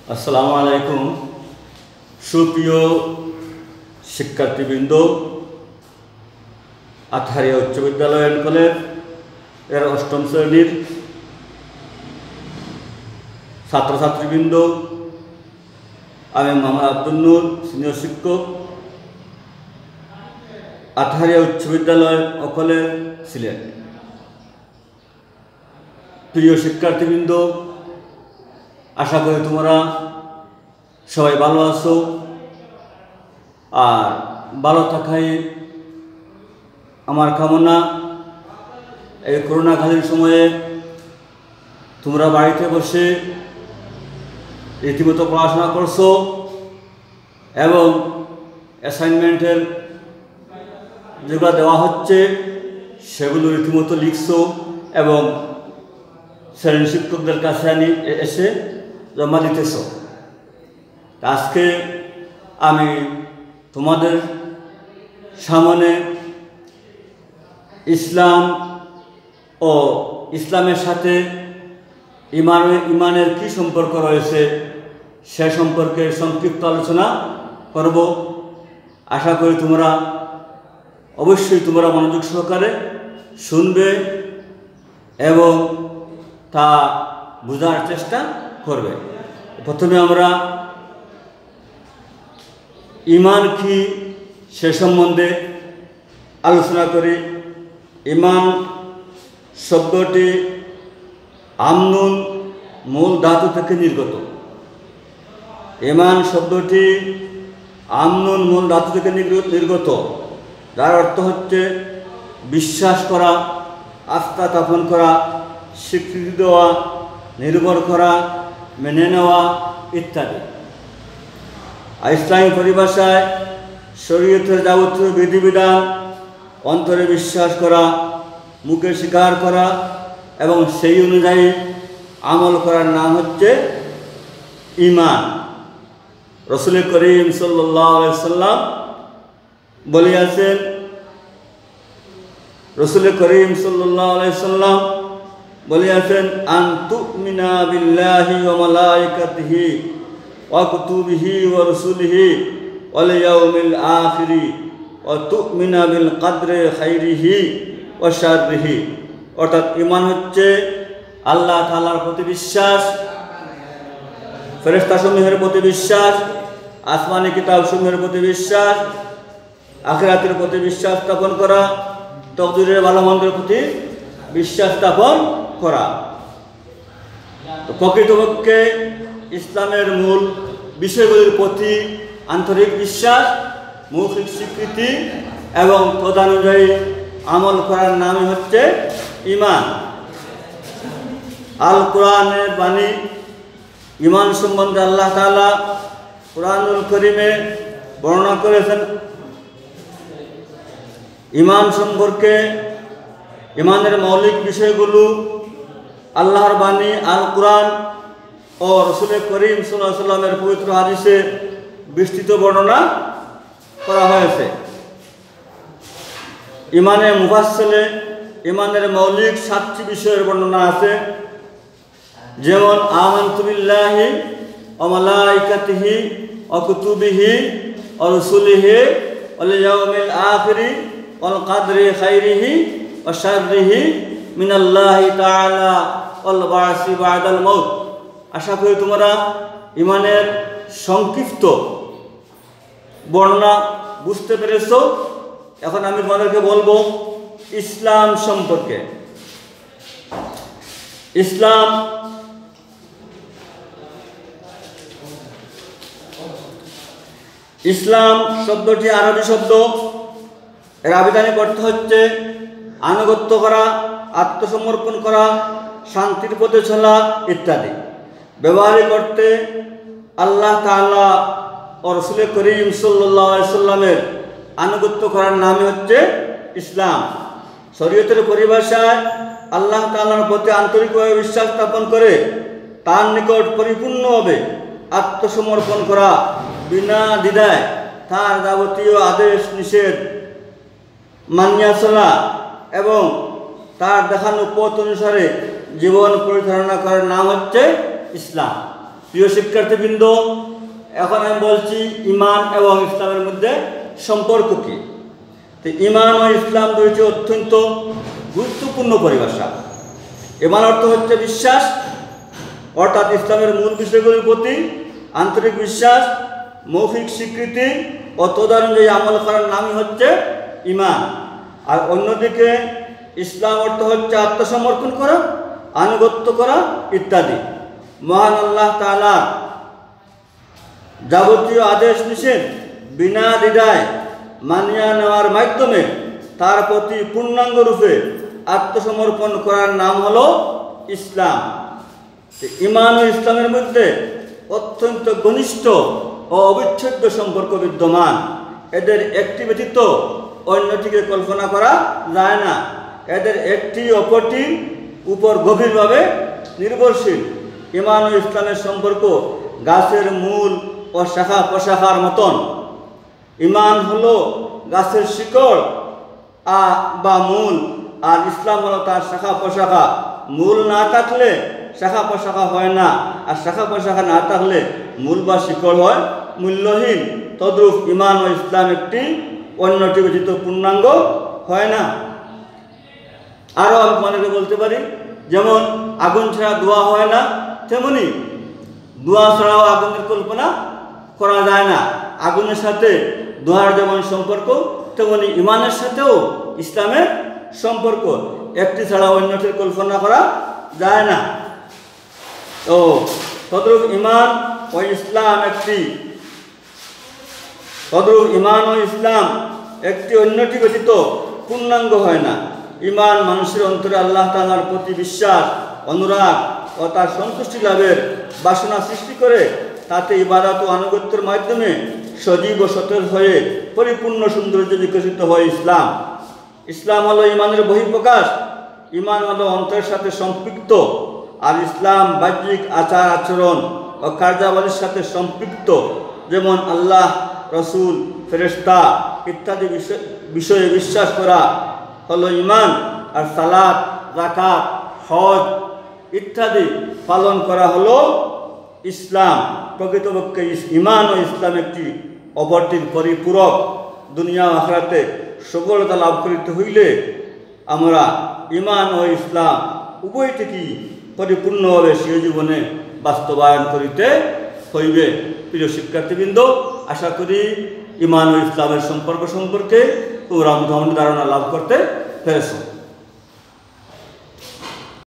আসসালামু আলাইকুম। সুপ্রিয় শিক্ষার্থীবৃন্দ, আটহারিয়া উচ্চ বিদ্যালয় অ্যান্ড কলেজ এর অষ্টম শ্রেণীর ছাত্রছাত্রীবৃন্দ, আমি মোহাম্মদ আব্দুল নূর, সিনিয়র শিক্ষক, আটহারিয়া উচ্চ বিদ্যালয় ও কলেজ, সিলেট। প্রিয় শিক্ষার্থীবৃন্দ, আশা করি তোমরা সবাই ভালো আছো আর ভালো থাকাই আমার কামনা। এই করোনাকালীন সময়ে তোমরা বাড়িতে বসে রীতিমতো পড়াশোনা করছো এবং অ্যাসাইনমেন্টের যেগুলো দেওয়া হচ্ছে সেগুলো রীতিমতো লিখছো এবং শ্রেণী শিক্ষকদের কাছে এসে জমা দিতেছ। আজকে আমি তোমাদের সামনে ইসলাম ও ইসলামের সাথে ইমানের কী সম্পর্ক রয়েছে সে সম্পর্কে সংক্ষিপ্ত আলোচনা করব। আশা করি তোমরা অবশ্যই মনোযোগ সহকারে শুনবে এবং তা বোঝার চেষ্টা করবে। প্রথমে আমরা ঈমান কি সে সম্বন্ধে আলোচনা করি। ঈমান শব্দটি আমনুন মূল ধাতু থেকে নির্গত। ঈমান শব্দটি আমনুন মূল ধাতু থেকে নির্গত, যার অর্থ হচ্ছে বিশ্বাস করা, আস্থা স্থাপন করা, স্বীকৃতি দেওয়া, নির্ভর করা, মেনে নেওয়া ইত্যাদি। ইসলামী পরিভাষায় শরীয়তের যাবতীয় বিধিবিধান অন্তরে বিশ্বাস করা, মুখে স্বীকার করা এবং সেই অনুযায়ী আমল করার নাম হচ্ছে ঈমান। রাসূল করিম সাল্লাল্লাহু আলাইহি সাল্লাম বলিয়াছেন, রাসূল করিম সাল্লাল্লাহু আলাইহি সাল্লাম বলিয়াছেন, আন তুমিনা বিল্লাহি ওয়া মালাইকাতিহি ওয়া কুতুবিহি ওয়া রাসূলিহি ওয়াল ইয়াউমিল আখিরি ওয়া তুমিনা বিল কদরি খাইরিহি ওয়া শাররিহি। অর্থাৎ ঈমান হচ্ছে আল্লাহ তাআলার প্রতি বিশ্বাস, ফেরেশতাসমূহের প্রতি বিশ্বাস, আসমানি কিতাবসমূহের প্রতি বিশ্বাস, আখিরাতের প্রতি বিশ্বাস স্থাপন করা, তকদীরের ভালো মন্দের প্রতি বিশ্বাস স্থাপন করা। প্রকৃতপক্ষে ইসলামের মূল বিষয়গুলির প্রতি আন্তরিক বিশ্বাস, মৌখিক স্বীকৃতি এবং তদানুযায়ী আমল করার নামই হচ্ছে ঈমান। আল কোরআনের বাণী ঈমান সম্বন্ধে আল্লাহ তাআলা কোরআনুল কারীমে বর্ণনা করেছেন। ঈমান সম্পর্কে ঈমানের মৌলিক বিষয়গুলো আল্লাহর বাণী আল কোরআন ও রাসূল করিম সাল্লাল্লাহু আলাইহি ওয়াসাল্লামের পবিত্র হাদিসে বিস্তৃত বর্ণনা করা হয়েছে। ঈমানের মুফাসসালে ঈমানের মৌলিক 7টি বিষয়ের বর্ণনা আছে, যেমন আমানতু বিল্লাহি ওয়া মালাইকাতিহি ওয়া কুতুবিহি ওয়া রাসূলিহি ওয়াল ইয়াউমিল আখিরি ওয়াল কদরি খাইরিহি ওয়া শাররিহি মিনাল্লাহি তাআলা ওয়াল বা'সি বা'দাল মাউত। আশা করি তোমরা ঈমানের সংক্ষিপ্ত বর্ণনা বুঝতে পেরেছ। এখন আমি তোমাদেরকে বলবো ইসলাম সম্পর্কে। ইসলাম শব্দটি আরবি শব্দ। এর আবিধানিক অর্থ হচ্ছে আনুগত্য করা, আত্মসমর্পণ করা, শান্তির পথে চলা ইত্যাদি। ব্যবহারিক অর্থে আল্লাহ তাআলা ও রাসূল করিম সাল্লাল্লাহু আলাইহি সাল্লামের আনুগত্য করার নামই হচ্ছে ইসলাম। শরীয়তের পরিভাষায় আল্লাহ তাআলার প্রতি আন্তরিকভাবে বিশ্বাস স্থাপন করে তার নিকট পরিপূর্ণভাবে আত্মসমর্পণ করা, বিনা দ্বিধায় তার যাবতীয় আদেশ নিষেধ মানিয়া চলা এবং তার দেখানো পথ অনুসারে জীবন পরিচালনা করার নাম হচ্ছে ইসলাম। প্রিয় শিক্ষার্থীবৃন্দ, এখন আমি বলছি ঈমান এবং ইসলামের মধ্যে সম্পর্ক কী। তো ঈমান ও ইসলাম দুইটি অত্যন্ত গুরুত্বপূর্ণ পরিভাষা। ঈমান অর্থ হচ্ছে বিশ্বাস, অর্থাৎ ইসলামের মূল বিষয়গুলির প্রতি আন্তরিক বিশ্বাস, মৌখিক স্বীকৃতি ও তদানুযায়ী আমল করার নামই হচ্ছে ঈমান। আর অন্যদিকে ইসলাম অর্থ হচ্ছে আত্মসমর্পণ করা, আনুগত্য করা ইত্যাদি। মহান আল্লাহ তাআলা যাবতীয় আদেশ নিষেধ বিনা দ্বিধায় মানিয়া নেওয়ার মাধ্যমে তার প্রতি পূর্ণাঙ্গ রূপে আত্মসমর্পণ করার নাম হলো ইসলাম। ঈমান ও ইসলামের মধ্যে অত্যন্ত ঘনিষ্ঠ ও অবিচ্ছেদ্য সম্পর্ক বিদ্যমান। এদের একটি ব্যতীত অন্যটিকে কল্পনা করা যায় না। এদের একটি অপরটির উপর গভীরভাবে নির্ভরশীল। ঈমান ও ইসলামের সম্পর্ক গাছের মূল ও শাখা প্রশাখার মতন। ঈমান হলো গাছের শিকড় বা মূল, আর ইসলাম হলো তার শাখা প্রশাখা। মূল না থাকলে শাখা প্রশাখা হয় না, আর শাখা প্রশাখা না থাকলে মূল বা শিকড় হয় মূল্যহীন। তদ্রূপ ঈমান ও ইসলাম একটি অন্যটি ব্যতীত পূর্ণাঙ্গ হয় না। আরও আমি তোমাদেরকে বলতে পারি, যেমন আগুন ছাড়া ধোঁয়া হয় না, তেমনি ধোঁয়া ছাড়াও আগুনের কল্পনা করা যায় না। আগুনের সাথে ধোঁয়ার যেমন সম্পর্ক, তেমনি ঈমানের সাথেও ইসলামের সম্পর্ক। একটি ছাড়া অন্যটির কল্পনা করা যায় না। তো তদ্রূপ ঈমান ও ইসলাম একটি অন্যটি ব্যতীত পূর্ণাঙ্গ হয় না। ঈমান মানুষের অন্তরে আল্লাহ তাআলার প্রতি বিশ্বাস, অনুরাগ ও তার সন্তুষ্টি লাভের বাসনা সৃষ্টি করে। তাতে ইবাদত ও আনুগত্যের মাধ্যমে সজীব ও সতেজ হয়ে পরিপূর্ণ সৌন্দর্য বিকশিত হয় ইসলাম। ইসলাম হলো ঈমানের বহিঃপ্রকাশ। ঈমান হলো অন্তরের সাথে সম্পৃক্ত, আর ইসলাম বাহ্যিক আচার আচরণ ও কার্যাবলীর সাথে সম্পৃক্ত। যেমন আল্লাহ, রসুল, ফেরেশতা ইত্যাদি বিষয়ে বিশ্বাস করা হলো ঈমান, আর সালাত, যাকাত, হজ ইত্যাদি পালন করা হলো ইসলাম। প্রকৃতপক্ষে ঈমান ও ইসলাম একটি অপরটির পরিপূরক। দুনিয়া ও আখিরাতে সফলতা লাভ করিতে হইলে আমরা ঈমান ও ইসলাম উভয়টিকেই পরিপূর্ণভাবে স্বীয় জীবনে বাস্তবায়ন করিতে হইবে। প্রিয় শিক্ষার্থীবৃন্দ, আশা করি ঈমান ও ইসলামের সম্পর্ক সম্পর্কে তোমরা মোটামুটি ধারণা লাভ করতে পেরেছ।